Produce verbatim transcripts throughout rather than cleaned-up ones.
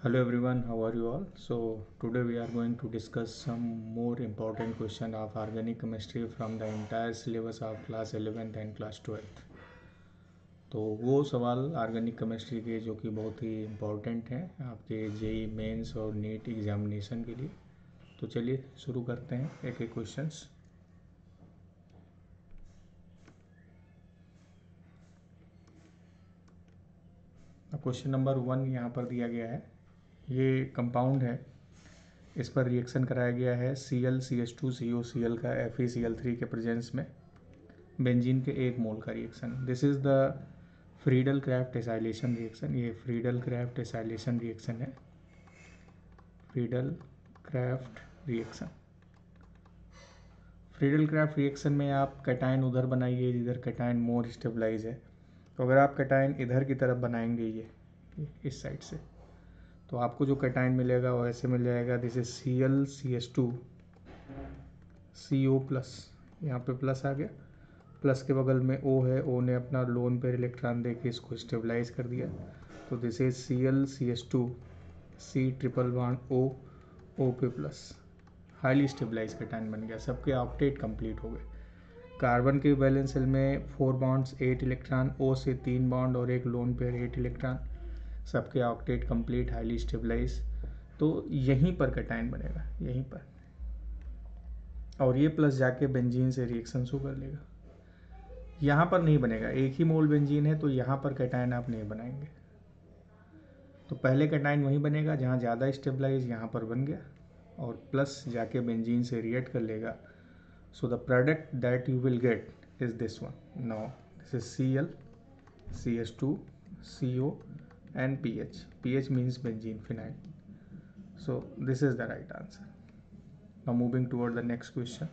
Hello everyone, how are you all? So today we are going to discuss some more important question of organic chemistry from the entire syllabus of class eleventh and class twelfth. तो वो सवाल organic chemistry के जो कि बहुत ही important हैं आपके JEE mains और नीट एग्जामिनेशन के लिए। तो चलिए शुरू करते हैं एक एक क्वेश्चंस। क्वेश्चन नंबर वन यहाँ पर दिया गया है, ये कंपाउंड है, इस पर रिएक्शन कराया गया है C L C H two C O C L का F E C L three के प्रेजेंस में बेंजीन के एक मोल का reaction. This is the Friedel Craft acylation reaction. ये फ्रीडल क्राफ्ट एसाइलेशन रिएक्शन है, Friedel Craft reaction. Friedel Craft reaction में आप कैटायन उधर बनाइए जिधर कैटायन मोर स्टेबलाइज है। तो अगर आप कैटायन इधर की तरफ बनाएंगे, ये, ये इस साइड से, तो आपको जो कैटायन मिलेगा वो ऐसे मिल जाएगा। This is C L C H two C O plus, यहाँ पे प्लस आ गया, प्लस के बगल में ओ है, ओ ने अपना लोन पेयर इलेक्ट्रॉन दे के इसको स्टेबलाइज कर दिया। तो this is C L C H two C triple one O O पे प्लस, हाईली स्टेबलाइज कैटायन बन गया। सबके ऑक्टेट कंप्लीट हो गए। कार्बन के वैलेंस शेल में four bonds eight electron, O से तीन बॉन्ड और एक लोन पेयर एट इलेक्ट्रॉन, सबके ऑक्टेट कंप्लीट हाईली स्टेबलाइज। तो यहीं पर कैटायन बनेगा, यहीं पर, और ये प्लस जाके बेंजीन से रिएक्शन शो कर लेगा। यहाँ पर नहीं बनेगा, एक ही मोल बेंजीन है तो यहाँ पर कैटायन आप नहीं बनाएंगे। तो पहले कैटायन वहीं बनेगा जहाँ ज़्यादा स्टेबलाइज, यहाँ पर बन गया, और प्लस जाके बेंजीन से रिएक्ट कर लेगा। So the product that you will get is this one. Now this is C L C H two C O and pH. pH means benzene phenyl. So this is the right answer. Now moving toward the next question.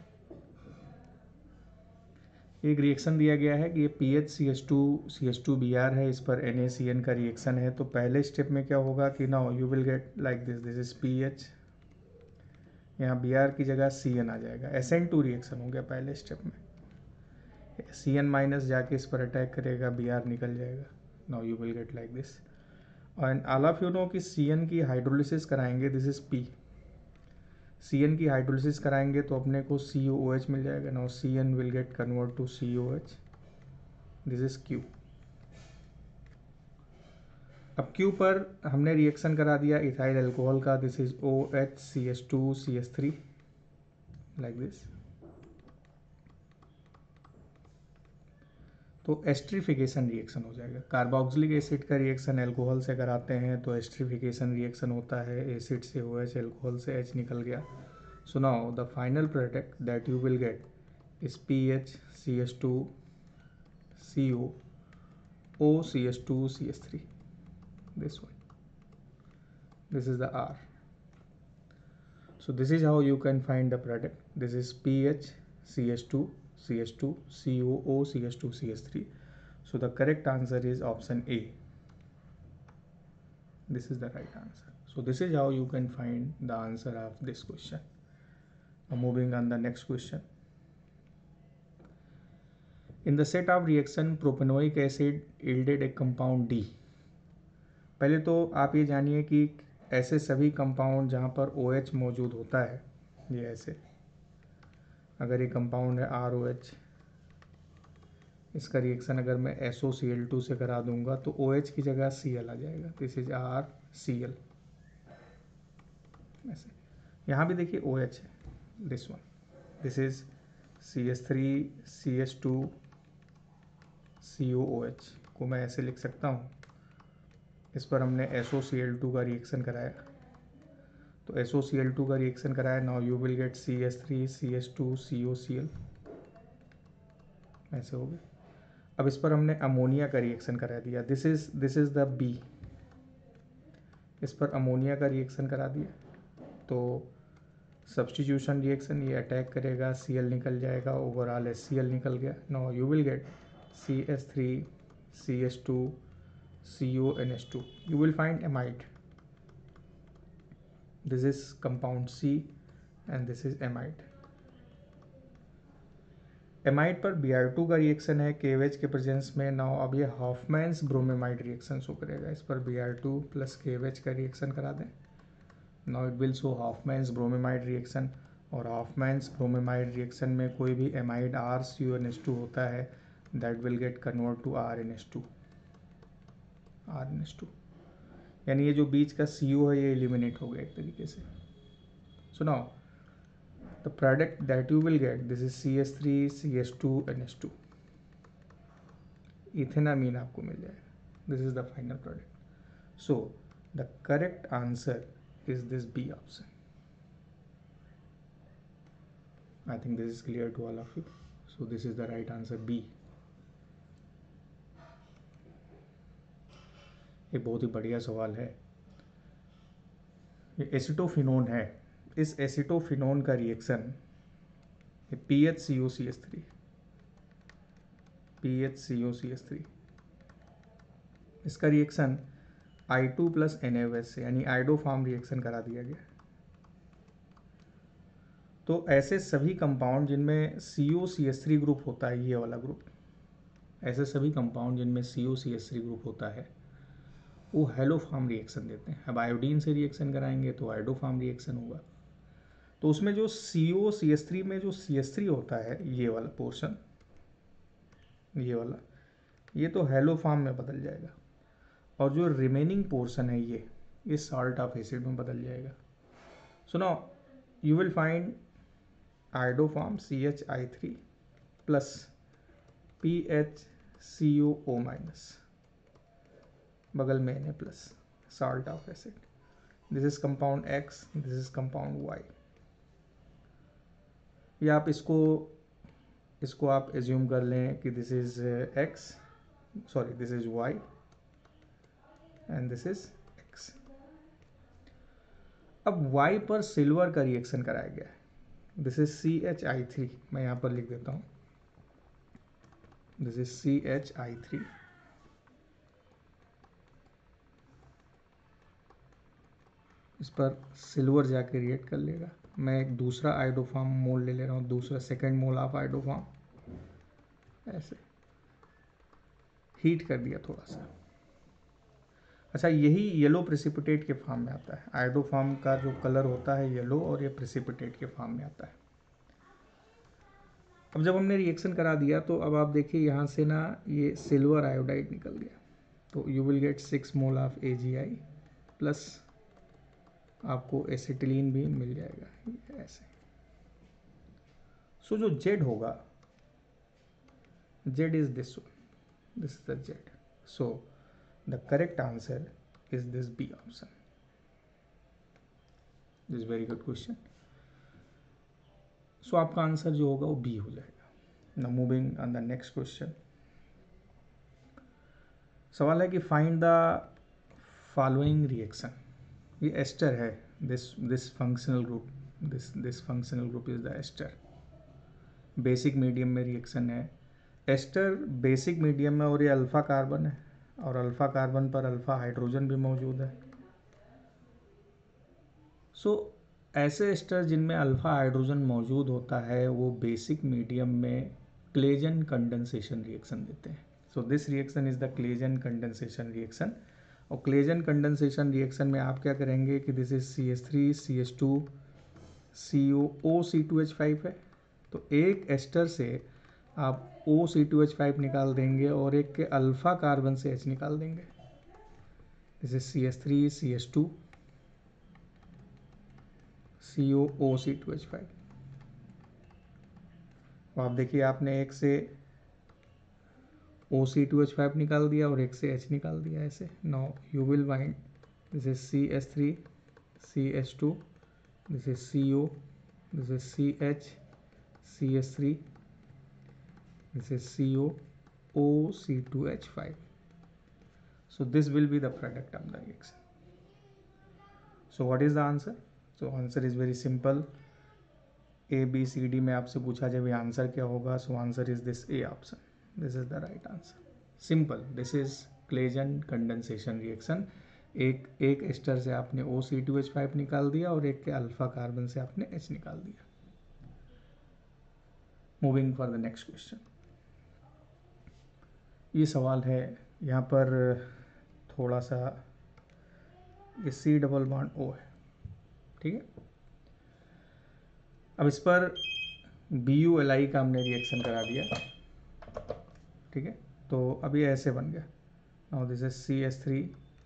एक reaction दिया गया है कि ये P H C H two C H two B R है, इस पर N A C N का रिएक्शन है। तो पहले स्टेप में क्या होगा कि now you will get like this, this is P H, यहाँ बी आर की जगह सी एन आ जाएगा। एस एन टू रिएक्शन हो गया पहले स्टेप में, सी एन माइनस जाके इस पर अटैक करेगा, बी आर निकल जाएगा। Now you will get like this. And all of you know कि सी एन की हाइड्रोलिसिस कराएंगे, this is P. C N की हाइड्रोलिसिस कराएंगे तो अपने को सी ओ एच मिल जाएगा। Now C N will get convert to C O H, this is Q. अब क्यू पर हमने रिएक्शन करा दिया इथाइल अल्कोहल का, this is O H C H two C H three like this. तो esterification reaction हो जाएगा। Carboxylic acid का रिएक्शन अल्कोहल से कराते हैं तो एस्ट्रिफिकेशन रिएक्शन होता है, एसिड से ओ एच, अल्कोहल से एच निकल गया। So now the final product that you will get is P H C H two C O O C H two C H three, this one, this is the R. So this is how you can find the product. This is P H C H two C H two C O O C H two C H three. So the correct answer is option A. This is the right answer. So this is how you can find the answer of this question. Now moving on the next question. In the set of reaction, propanoic acid yielded a compound D. पहले तो आप ये जानिए कि ऐसे सभी compound जहाँ पर ओ एच मौजूद होता है, ये ऐसे, अगर ये कंपाउंड है आर ओ एच, इसका रिएक्शन अगर मैं S O C L two से करा दूंगा तो ओ एच की जगह सी एल आ जाएगा। This is R C L, ऐसे। यहाँ भी देखिए ओ एच है, this one, this is C H three C H two C O O H को मैं ऐसे लिख सकता हूँ। इस पर हमने S O C L two का रिएक्शन कराया, तो S O C L two का रिएक्शन कराया। Now you will get C H three C H two C O C L, ऐसे हो गए। अब इस पर हमने अमोनिया का रिएक्शन करा दिया, this is this is the B, इस पर अमोनिया का रिएक्शन करा दिया तो सब्सटीट्यूशन रिएक्शन, ये अटैक करेगा, सी एल निकल जाएगा, ओवरऑल एस सी एल निकल गया। Now you will get C H three C H two C O N H two, you will find amide, this is compound C and this is amide. Amide पर B R two का reaction है K O H के presence में। Now अब ये हॉफमैन्स bromamide reaction show करेगा। इस पर बी आर टू प्लस के ओ एच का रिएक्शन करा दें। Now it will show Hofmann's bromamide reaction, और हॉफमैन्स ब्रोमेमाइड रिएक्शन में कोई भी amide R C U N H two होता है that will get convert to R N H two, R N H two, यानी ये जो बीच का सी यू है ये एलिमिनेट हो गया एक तरीके से। So now the product that you will get, this is C H three C H two N H two, ethanamine आपको मिल जाएगा। This is the final product. So the correct answer is this B option. I think this is clear to all of you. So this is the right answer B. एक बहुत ही बढ़िया सवाल है। ये acetophenone है। इस एसिटोफिनोन का reaction P H C O C S three, P H C O C S three, इसका reaction I two plus N A O H से यानी आइडोफार्म रिएक्शन करा दिया गया। तो ऐसे सभी कंपाउंड जिनमें C O C S three group होता है, ये वाला ग्रुप, ऐसे सभी कंपाउंड जिनमें C O C S three group होता है वो हेलोफार्म रिएक्शन देते हैं। अब आयोडीन से रिएक्शन कराएंगे तो आइडोफार्म रिएक्शन होगा। तो उसमें जो सी ओ सी एस थ्री में जो सी एस थ्री होता है, ये वाला पोर्शन, ये वाला, ये तो हेलोफार्म में बदल जाएगा, और जो रिमेनिंग पोर्शन है ये ये सॉल्ट ऑफ एसिड में बदल जाएगा। So now you will find iodoform C H I three plus P H C O O minus, बगल में Na plus, salt of acid. This is compound X, this is compound Y। या आप इसको इसको आप एज्यूम कर लें कि this is X, sorry this is Y and this is X। अब Y पर सिल्वर का रिएक्शन कराया गया है। This is C H I three, मैं यहाँ पर लिख देता हूँ, this is C H I three. इस पर सिल्वर जाके रिएक्ट कर लेगा। मैं एक दूसरा आइडोफार्म मोल ले ले रहा हूँ, दूसरा सेकेंड मोल ऑफ आइडोफार्म, ऐसे हीट कर दिया थोड़ा सा। अच्छा, यही येलो प्रेसिपिटेट के फॉर्म में आता है। आइडोफार्म का जो कलर होता है येलो, और ये प्रेसिपिटेट के फॉर्म में आता है। अब जब हमने रिएक्शन करा दिया तो अब आप देखिए यहाँ से ना ये सिल्वर आयोडाइड निकल गया, तो you will get six mole of A G I plus आपको एसिटिलीन भी मिल जाएगा ऐसे। सो so, जो जेड होगा, Z is this one, this is the Z. So the correct answer is this B option. This very good question. So आपका आंसर जो होगा वो बी हो जाएगा। Now moving on the next question. सवाल है कि फाइंड द फॉलोइंग रिएक्शन। ये एस्टर है, this this functional group, this this functional group is the ester. Basic medium में रिएक्शन है। एस्टर बेसिक मीडियम में, और ये अल्फा कार्बन है, और अल्फा कार्बन पर अल्फा हाइड्रोजन भी मौजूद है। सो so, ऐसे एस्टर जिनमें अल्फा हाइड्रोजन मौजूद होता है वो बेसिक मीडियम में क्लेजन कंडेंसेशन रिएक्शन देते हैं। So this reaction is the Claisen condensation reaction. और क्लेजन कंडेंसेशन रिएक्शन में आप क्या करेंगे कि this is C H three C H two C O O C two H five है, तो एक एस्टर से आप O C two H five निकाल देंगे और एक के अल्फा कार्बन से H निकाल देंगे। This is C H three C H two C O O C two H five. आप देखिए आपने एक से O C two H five निकाल दिया और एक से H निकाल दिया ऐसे। Now you will find this is C H three C H two, this is C O, this is C H C H three, this is C O O C two H five. So this will be the product of the reaction. So what is the answer? So answer is very simple. A B C D में आपसे पूछा जाए भी answer क्या होगा, so answer is this A option. This is the right answer. Simple. This is Claisen condensation reaction. एक एक ester से आपने O C two H five निकाल दिया और एक के अल्फा कार्बन से आपने H निकाल दिया। Moving for the next question. ये सवाल है, यहाँ पर थोड़ा सा ये सी डबल बॉन्ड ओ है, ठीक है। अब इस पर बी यू एल आई का हमने रिएक्शन करा दिया, ठीक है। तो अब ये ऐसे बन गया। Now this is C H three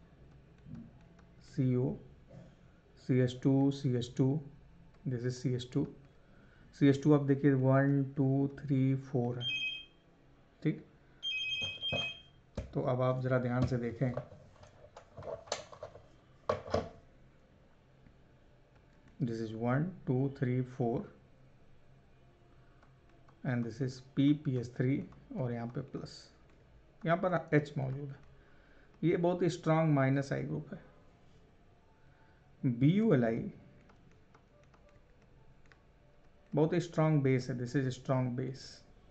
C O C H two C H two, this is C H two C H two. आप देखिए वन टू थ्री फोर है, ठीक। तो अब आप ज़रा ध्यान से देखें, this is one two three four and this is P P H three और यहाँ पे प्लस, यहाँ पर H मौजूद है। ये बहुत ही स्ट्रांग माइनस आई ग्रुप है। बी यू एल आई बहुत ही स्ट्रांग बेस है, दिस इज स्ट्रांग बेस।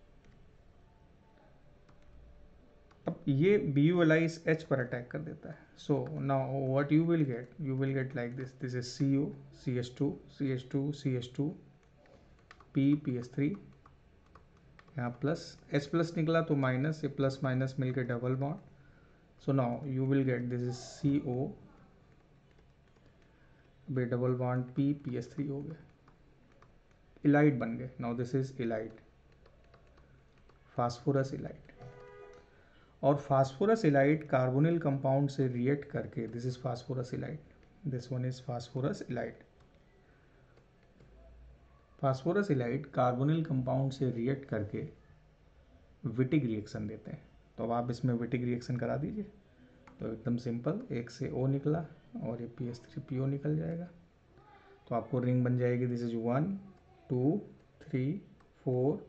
अब ये बी यू एल आई इस H पर अटैक कर देता है। So now what you will get, you will get like this, this is C O C H two C H two C H two P P H three, यहाँ plus H plus निकला तो minus, ये plus minus मिलके double bond. So now you will get this is C O B double bond P P H three हो गया, ylide बन गए। Now this is elite, phosphorus ylide. और phosphorus ylide carbonyl compound से react करके, this is phosphorus ylide, this one is phosphorus ylide. Phosphorus ylide carbonyl compound से react करके Wittig reaction देते हैं। तो अब आप इसमें विटिक रिएक्शन करा दीजिए। तो एकदम सिंपल, एक से O निकला और ये P H three P O निकल जाएगा। तो आपको रिंग बन जाएगी, this is one two three four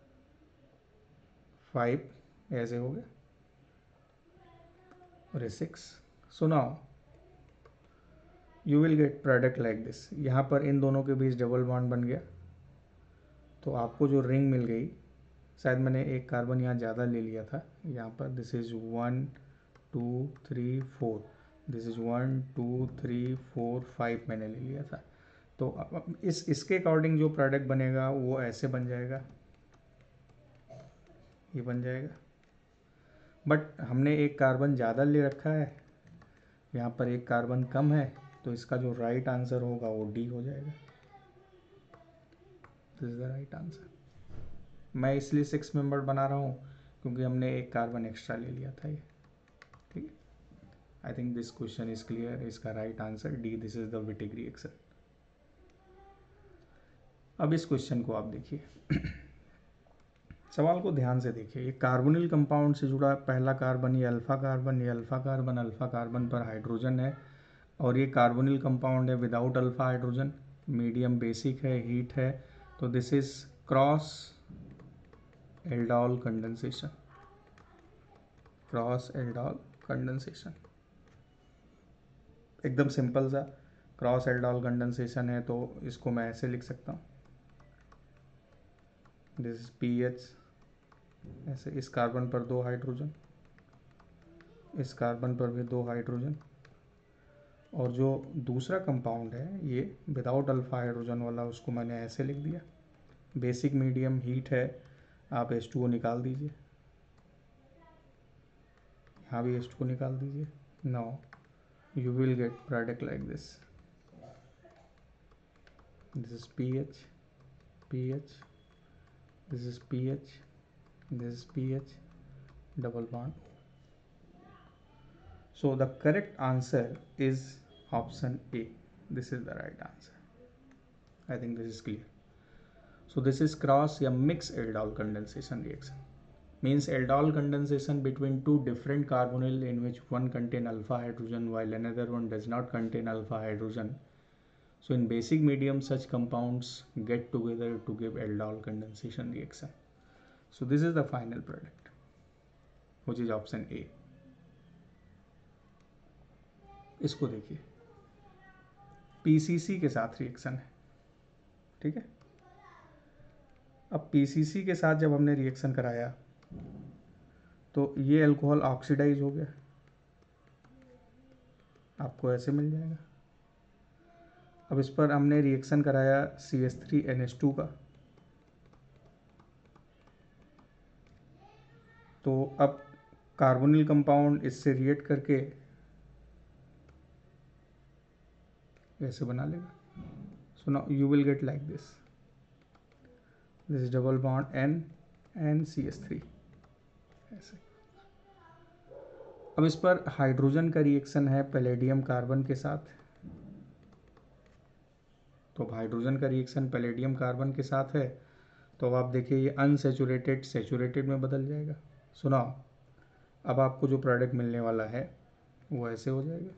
five, ऐसे हो गया, और ये six. So now you will get product like this. यहाँ पर इन दोनों के बीच डबल बॉन्ड बन गया, तो आपको जो रिंग मिल गई, शायद मैंने एक कार्बन यहाँ ज़्यादा ले लिया था, यहाँ पर this is one two three four, this is one two three four five मैंने ले लिया था। तो अब इस इसके अकॉर्डिंग जो प्रोडक्ट बनेगा वो ऐसे बन जाएगा, ये बन जाएगा। बट हमने एक कार्बन ज़्यादा ले रखा है, यहाँ पर एक कार्बन कम है, तो इसका जो राइट आंसर होगा वो डी हो जाएगा। This is the right answer. मैं इसलिए सिक्स मेंबर बना रहा हूँ क्योंकि हमने एक कार्बन एक्स्ट्रा ले लिया था ये, ठीक है। I think this question is clear, इसका right answer D, this is the Wittig reaction. अब इस क्वेश्चन को आप देखिए, सवाल को ध्यान से देखिए। ये कार्बोनिल कंपाउंड से जुड़ा पहला कार्बन, ये अल्फा कार्बन, ये अल्फा कार्बन, अल्फा कार्बन पर हाइड्रोजन है, और ये कार्बोनिल कंपाउंड है without alpha hydrogen, medium basic है, हीट है। तो this is cross aldol condensation, cross aldol condensation, एकदम सिंपल सा क्रॉस एल्डोल कंडेंसेशन है। तो इसको मैं ऐसे लिख सकता हूँ, दिस इज पी एच, ऐसे इस कार्बन पर दो हाइड्रोजन, इस कार्बन पर भी दो हाइड्रोजन, और जो दूसरा कंपाउंड है ये विदाउट अल्फा हाइड्रोजन वाला, उसको मैंने ऐसे लिख दिया। बेसिक मीडियम हीट है, आप एच टू ओ निकाल दीजिए, यहाँ भी एच टू ओ निकाल दीजिए। Now you will get product like this, this is P H P H, this is P H, this is P H, double bond. So the correct answer is option A. This is the right answer. I think this is clear. So this is cross या mix aldol condensation reaction. Means aldol condensation between two different carbonyl in which one contain alpha hydrogen while another one does not contain alpha hydrogen. So in basic medium such compounds get together to give aldol condensation reaction. So this is the final product, which is option A. इसको देखिए, PCC के साथ reaction है, ठीक है। अब PCC के साथ जब हमने रिएक्शन कराया तो ये अल्कोहल ऑक्सीडाइज हो गया, आपको ऐसे मिल जाएगा। अब इस पर हमने रिएक्शन कराया C H three N H two का, तो अब कार्बोनिल कंपाउंड इससे रिएक्ट करके ऐसे बना लेगा. So now you will get like this. This is double bond N N C S three ऐसे. अब इस पर हाइड्रोजन का रिएक्शन है पैलेडियम कार्बन के साथ. तो हाइड्रोजन का रिएक्शन पैलेडियम कार्बन के साथ है, तो अब आप देखिए ये अनसेचुरेटेड सेचुरेटेड में बदल जाएगा. सुनाओ, अब आपको जो प्रोडक्ट मिलने वाला है वो ऐसे हो जाएगा.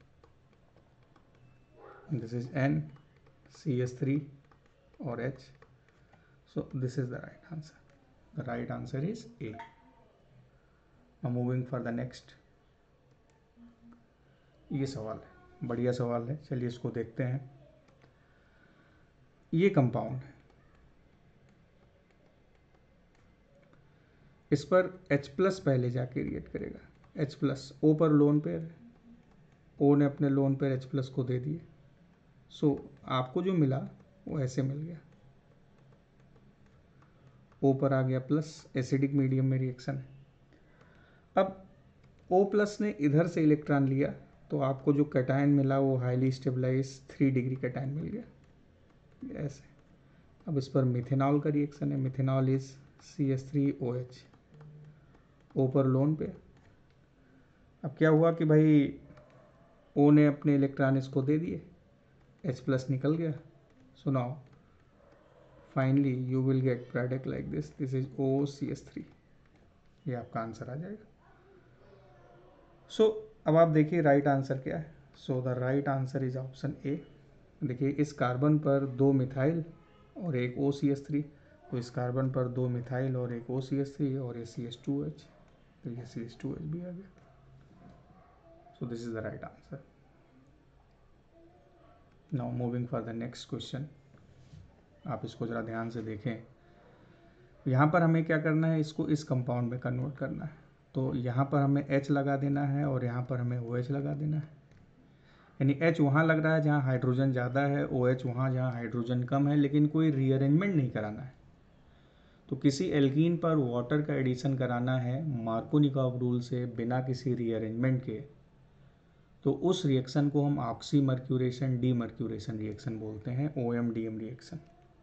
This is N C S three और H. So this is the right answer. The right answer is A. Now moving for the next. ये सवाल है, बढ़िया सवाल है, चलिए इसको देखते हैं. ये कंपाउंड है, इस पर H प्लस पहले जाके रिएक्ट करेगा. H प्लस O पर लोन पेयर है, O ने अपने लोन पेयर H प्लस को दे दिए. सो so, आपको जो मिला वो ऐसे मिल गया. O पर आ गया प्लस, एसिडिक मीडियम में रिएक्शन है. अब O प्लस ने इधर से इलेक्ट्रॉन लिया, तो आपको जो कैटायन मिला वो highly stabilize three degree cation मिल गया ऐसे. अब इस पर मिथेनॉल का रिएक्शन है. Methanol is C S three O H. O पर लोन पे. अब क्या हुआ कि भाई O ने अपने इलेक्ट्रॉन इसको दे दिए, H प्लस निकल गया. So now finally you will get product like this. This is O C S three. ये आपका आंसर आ जाएगा. सो so, अब आप देखिए राइट आंसर क्या है. So the right answer is option A. देखिए इस कार्बन पर दो मिथाइल और एक ओ सी एस थ्री. तो इस कार्बन पर दो मिथाइल और एक ओ सी एस थ्री और ये सी एस टू एच. तो ये सी एस टू एच भी आ गया. So this is the right answer. Now moving for the next question. आप इसको ज़रा ध्यान से देखें. यहाँ पर हमें क्या करना है, इसको इस कंपाउंड में कन्वर्ट करना है. तो यहाँ पर हमें H लगा देना है और यहाँ पर हमें OH लगा देना है. यानी H वहाँ लग रहा है जहाँ हाइड्रोजन ज़्यादा है, OH वहाँ जहाँ हाइड्रोजन कम है, लेकिन कोई रीअरेंजमेंट नहीं कराना है. तो किसी एल्कीन पर वाटर का एडिशन कराना है मार्कोनिकॉव रूल से बिना किसी रीअरेंजमेंट के, तो उस रिएक्शन को हम ऑक्सीमर्क्यूरेशन डीमर्क्यूरेशन रिएक्शन बोलते हैं. O M D M reaction.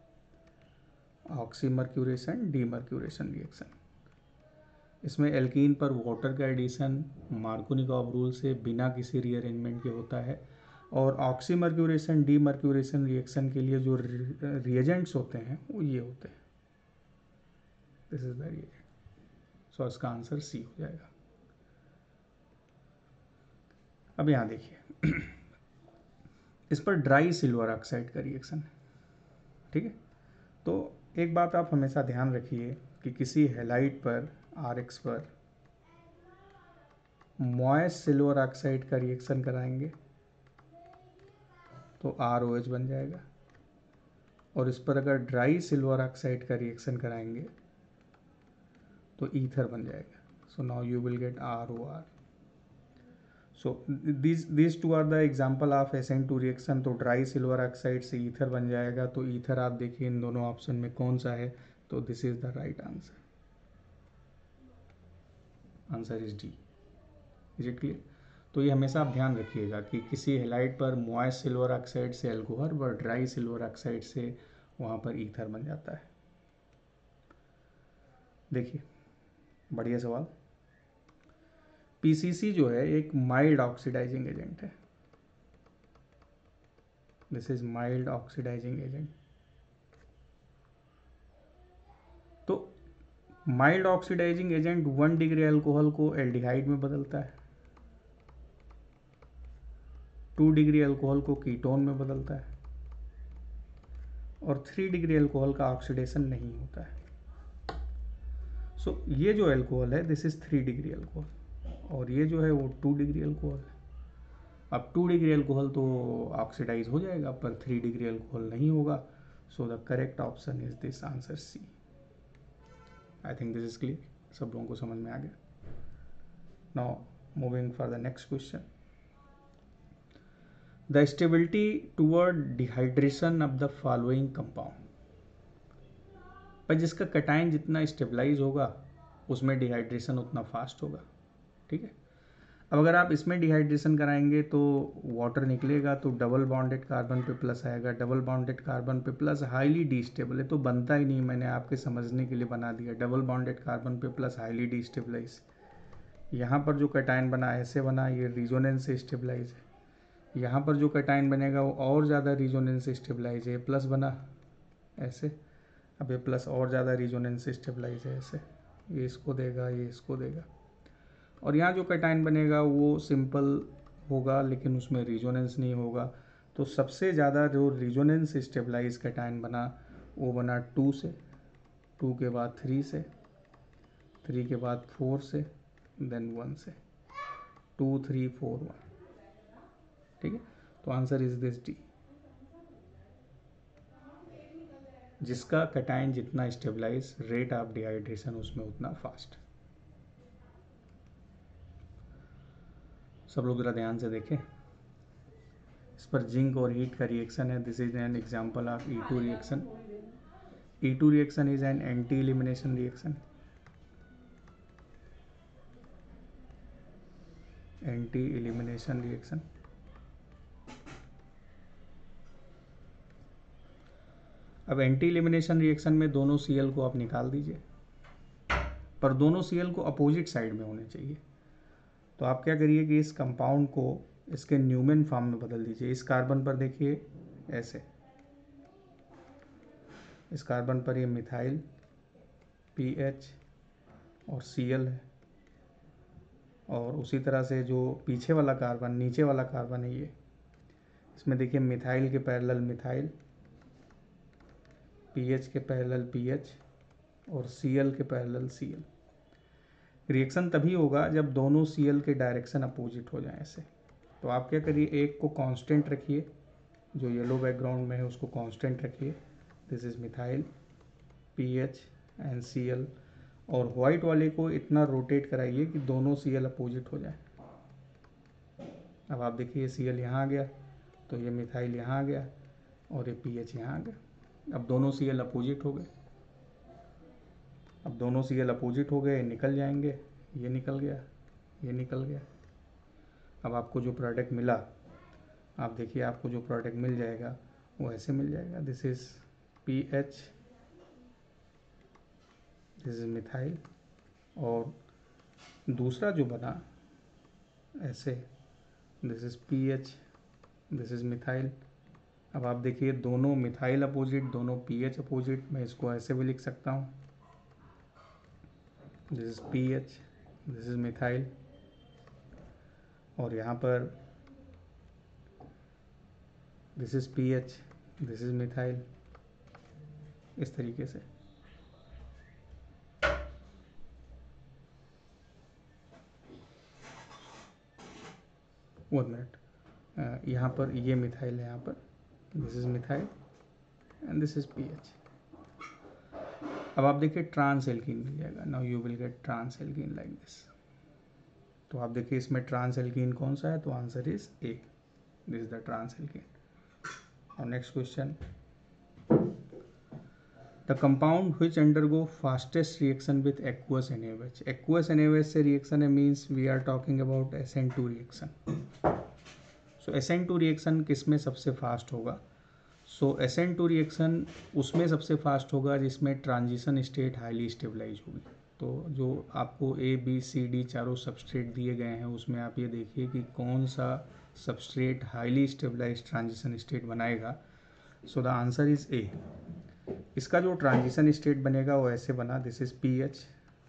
Oxymercuration demercuration reaction. इसमें एल्कीन पर वाटर का एडिशन मार्कोनिकॉव रूल से बिना किसी रीअरेंजमेंट के होता है. और ऑक्सीमर्क्यूरेशन डीमर्क्यूरेशन रिएक्शन के लिए जो रिएजेंट्स होते हैं वो ये होते हैं. This is the reagent. सो इसका आंसर सी हो जाएगा. अब यहाँ देखिए इस पर ड्राई सिल्वर ऑक्साइड का रिएक्शन है. ठीक है. तो एक बात आप हमेशा ध्यान रखिए कि किसी हैलाइड पर आर एक्स पर मॉइस्ट सिल्वर ऑक्साइड का रिएक्शन कराएंगे तो आर ओ एच बन जाएगा. और इस पर अगर ड्राई सिल्वर ऑक्साइड का रिएक्शन कराएंगे तो ईथर बन जाएगा. So now you will get R O R. So these these two are the example of S N two reaction. तो ड्राई सिल्वर ऑक्साइड से ईथर बन जाएगा. तो ईथर आप देखिए इन दोनों ऑप्शन में कौन सा है, तो this is the right answer. Answer is D. Is it clear? तो ये हमेशा आप ध्यान रखिएगा कि किसी हैलाइड पर मॉइस्ट सिल्वर ऑक्साइड से एल्कोहल व ड्राई सिल्वर ऑक्साइड से वहाँ पर ईथर बन जाता है. देखिए बढ़िया सवाल. पीसीसी जो है एक माइल्ड ऑक्सीडाइजिंग एजेंट है. This is mild oxidizing agent. तो mild oxidizing agent one degree alcohol को एल्डिहाइड में बदलता है, टू डिग्री अल्कोहल को कीटोन में बदलता है, और थ्री डिग्री अल्कोहल का ऑक्सीडेशन नहीं होता है. सो so, ये जो अल्कोहल है this is three degree alcohol और ये जो है वो टू डिग्री अल्कोहल है. अब टू डिग्री अल्कोहल तो ऑक्सीडाइज हो जाएगा पर थ्री डिग्री अल्कोहल नहीं होगा. So the correct option is this answer C. I think this is clear. सब लोगों को समझ में आ गया. Now moving for the next question. The stability toward dehydration of the following compound. पर जिसका कैटायन जितना स्टेबलाइज होगा उसमें डिहाइड्रेशन उतना फास्ट होगा। ठीक है, अब अगर आप इसमें डिहाइड्रेशन कराएंगे तो वाटर निकलेगा, तो डबल बॉन्डेड कार्बन पे प्लस आएगा। डबल बॉन्डेड कार्बन पे प्लस हाईली डिस्टेबल है, तो बनता ही नहीं, मैंने आपके समझने के लिए बना दिया। डबल बॉन्डेड कार्बन पे प्लस हाईली डिस्टेबलाइज। यहाँ पर जो कैटायन बना ऐसे बना, ये रिजोनेंस से स्टेबलाइज है। यहाँ पर जो कैटायन बनेगा वो और ज़्यादा रिजोनेंस से स्टेबलाइज है, प्लस बना ऐसे। अब ये प्लस और ज़्यादा रिजोनेंस से स्टेबलाइज है ऐसे, ये इसको देगा, ये इसको देगा। और यहाँ जो कैटायन बनेगा वो सिंपल होगा लेकिन उसमें रिजोनेंस नहीं होगा। तो सबसे ज़्यादा जो रिजोनेंस स्टेबलाइज कैटायन बना वो बना टू से, टू के बाद थ्री से, थ्री के बाद फोर से, देन वन से। Two three four one. ठीक है, तो आंसर इज दिस डी। जिसका कैटायन जितना स्टेबलाइज, रेट ऑफ डिहाइड्रेशन उसमें उतना फास्ट। सब लोग जरा ध्यान से देखें, इस पर जिंक और हीट का रिएक्शन है। This is an example of E two reaction. E two reaction is an anti elimination reaction. Anti elimination reaction. अब एंटी एलिमिनेशन रिएक्शन में दोनों Cl को आप निकाल दीजिए, पर दोनों Cl को अपोजिट साइड में होने चाहिए। तो आप क्या करिए कि इस कंपाउंड को इसके न्यूमेन फॉर्म में बदल दीजिए। इस कार्बन पर देखिए ऐसे, इस कार्बन पर ये मिथाइल पीएच और Cl है, और उसी तरह से जो पीछे वाला कार्बन, नीचे वाला कार्बन है ये, इसमें देखिए मिथाइल के पैरेलल मिथाइल, पीएच के पैरेलल पीएच और Cl के पैरेलल Cl। रिएक्शन तभी होगा जब दोनों Cl के डायरेक्शन अपोजिट हो जाएं ऐसे। तो आप क्या करिए, एक को कांस्टेंट रखिए, जो येलो बैकग्राउंड में है उसको कांस्टेंट रखिए। This is methyl P H and Cl, और वाइट वाले को इतना रोटेट कराइए कि दोनों Cl अपोजिट हो जाए। अब आप देखिए Cl यहाँ आ गया, तो ये मिथाइल यहाँ आ गया और ये पीएच यहाँ आ गया। अब दोनों Cl अपोजिट हो गए, अब दोनों Cl अपोजिट हो गए, निकल जाएंगे। ये निकल गया, ये निकल गया। अब आपको जो प्रोडक्ट मिला, आप देखिए आपको जो प्रोडक्ट मिल जाएगा वो ऐसे मिल जाएगा। This is P H, this is methyl, और दूसरा जो बना ऐसे, this is P H, this is methyl. अब आप देखिए दोनों मिथाइल अपोजिट, दोनों पी एच अपोजिट। मैं इसको ऐसे भी लिख सकता हूँ, this is P H, this is methyl, और यहाँ पर this is P H, this is methyl, इस तरीके से। वन मिनट, यहाँ पर ये मिथाइल है, यहाँ पर this is methyl and this is P H. अब आप देखिए ट्रांस एल्कीन मिल जाएगा। Now you will get trans alkene like this. तो आप देखिए इसमें ट्रांस एल्कीन कौन सा है, तो answer is A, this is the trans alkene. और next question, the compound which undergo fastest reaction with aqueous N A O H. Aqueous N A O H से रिएक्शन है, means we are talking about S N two reaction. So S N two reaction किस में सबसे fast होगा? So S N two reaction उसमें सबसे fast होगा जिसमें ट्रांजिशन स्टेट हाईली स्टेबलाइज होगी। तो जो आपको ए बी सी डी चारों सबस्ट्रेट दिए गए हैं उसमें आप ये देखिए कि कौन सा substrate highly stabilize transition state बनाएगा। So the answer is A. इसका जो ट्रांजिशन स्टेट बनेगा वो ऐसे बना, this is P H,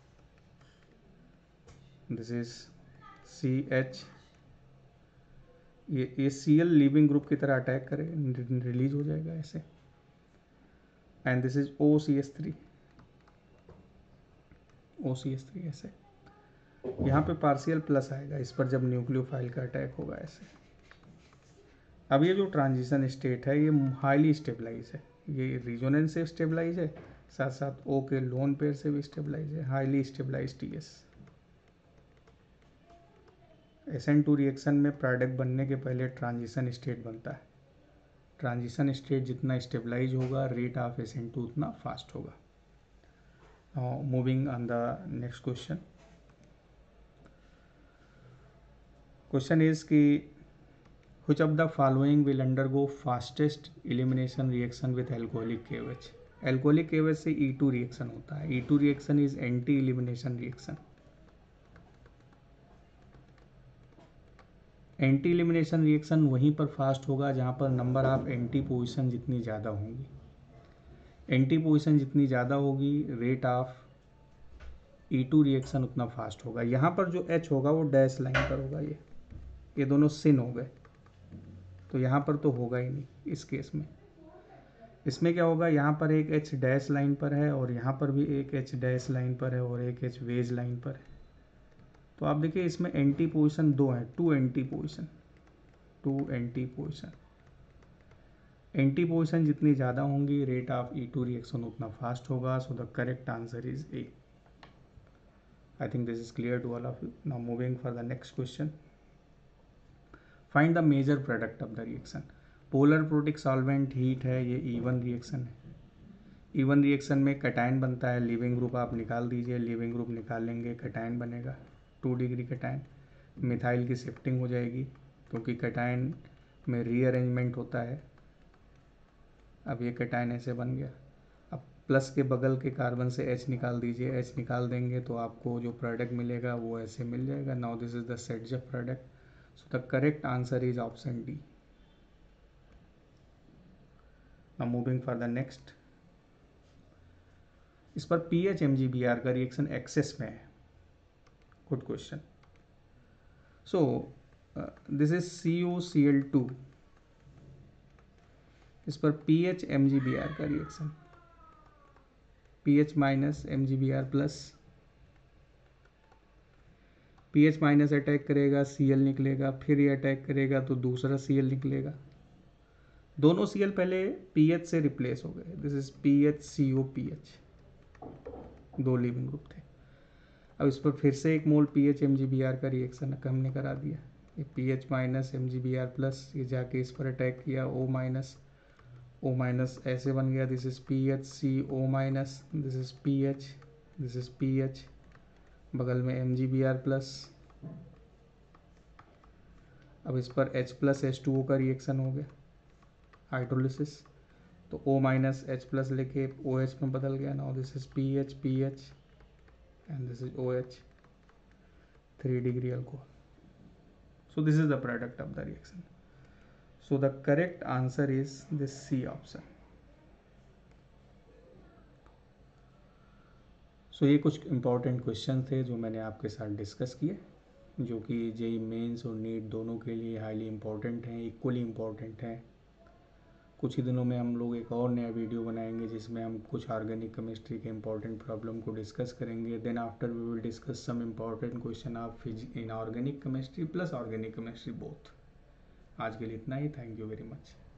this is C H, ये ये सी एल लिविंग ग्रुप की तरह अटैक करे, रिलीज हो जाएगा ऐसे, and this is O C S three, O C S three ऐसे। यहाँ पे पार्शियल प्लस आएगा इस पर जब न्यूक्लियोफाइल का अटैक होगा ऐसे। अब ये जो ट्रांजिशन स्टेट है ये हाईली स्टेबलाइज है, ये रिजोनेंस से स्टेबलाइज है, साथ साथ ओ के लोन पेयर से भी स्टेबलाइज है, highly stabilize T S. S N two reaction में प्रोडक्ट बनने के पहले ट्रांजिशन स्टेट बनता है। ट्रांजिशन स्टेट जितना स्टेबलाइज होगा, rate of S N two उतना फास्ट होगा। Now moving on the next question. Question is कि which of the following will undergo fastest elimination reaction with alcoholic K O H? Alcoholic K O H से E two reaction होता है. E two reaction is anti elimination reaction. Anti elimination reaction वहीं पर fast होगा जहाँ पर number of anti position जितनी ज़्यादा होंगी. एंटी पोजीशन जितनी ज़्यादा होगी rate of E two reaction उतना फास्ट होगा. यहाँ पर जो H होगा वो डैश लाइन पर होगा. ये ये दोनों सिन हो गए, तो यहाँ पर तो होगा ही नहीं इस केस में. इसमें क्या होगा, यहाँ पर एक H डैश लाइन पर है और यहाँ पर भी एक H डैश लाइन पर है और एक H वेज लाइन पर है. तो आप देखिए इसमें एंटी पोजीशन दो हैं, two anti position two anti position anti position जितनी ज़्यादा होंगी rate of E two reaction उतना फास्ट होगा. So the correct answer is A. I think this is clear to all of you. Now moving for the next question. Find the major product of the reaction. Polar protic solvent heat है, ये E one reaction है. E one reaction में cation बनता है. Leaving group आप निकाल दीजिए, leaving group निकालेंगे कटायन बनेगा. Two degree cation. मिथाइल की शिफ्टिंग हो जाएगी क्योंकि कटायन में रीअरेंजमेंट होता है. अब ये कटायन ऐसे बन गया. अब प्लस के बगल के कार्बन से H निकाल दीजिए. H निकाल देंगे तो आपको जो प्रोडक्ट मिलेगा वो ऐसे मिल जाएगा. Now this is the Saytzeff product. So the correct answer is option D. Now moving for the next. इस पर P H M G B R का रिएक्शन एक्सेस में है. Good question. So this is C O C L two. इस पर P H M G B R का reaction, P H minus M G B R plus. P H minus attack करेगा, C L निकलेगा. फिर ये attack करेगा तो दूसरा सी एल निकलेगा. दोनों सी एल पहले पी एच से रिप्लेस हो गए. This is P H C O P H. दो लिविंग ग्रुप थे. अब इस पर फिर से एक mole P H M G B R का रिएक्शन हमने करा दिया. ये P H minus M G B R plus, ये जाके इस पर अटैक किया, ओ माइनस ओ माइनस ऐसे बन गया. This is P H C O minus. This is P H, this is P H. बगल में M G B R plus. अब इस पर H plus H two O का रिएक्शन हो गया हाइड्रोलिसिस. तो O माइनस एच प्लस लेके ओ एच में बदल गया. Now this is P H P H and this is O H. Three degree alcohol. So this is the product of the reaction. So the correct answer is this C option. So ये कुछ important question थे जो मैंने आपके साथ discuss किए, जो कि जेई मेंस और नीट दोनों के लिए हाईली इम्पोर्टेंट हैं, इक्वली इम्पोर्टेंट हैं. कुछ ही दिनों में हम लोग एक और नया वीडियो बनाएंगे जिसमें हम कुछ ऑर्गेनिक केमिस्ट्री के इम्पोर्टेंट प्रॉब्लम को डिस्कस करेंगे. Then after we will discuss some important question of in organic chemistry plus organic chemistry both. आज के लिए इतना ही. Thank you very much.